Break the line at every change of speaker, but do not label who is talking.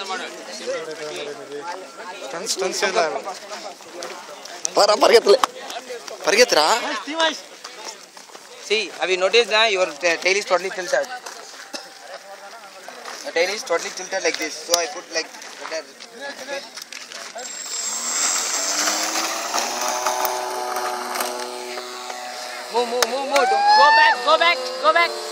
పరిగెత్తరా.
See, have you noticed that your tail is totally tilted? The tail is totally tilted like this. So I put like that. Okay. Move. Don't. Go back.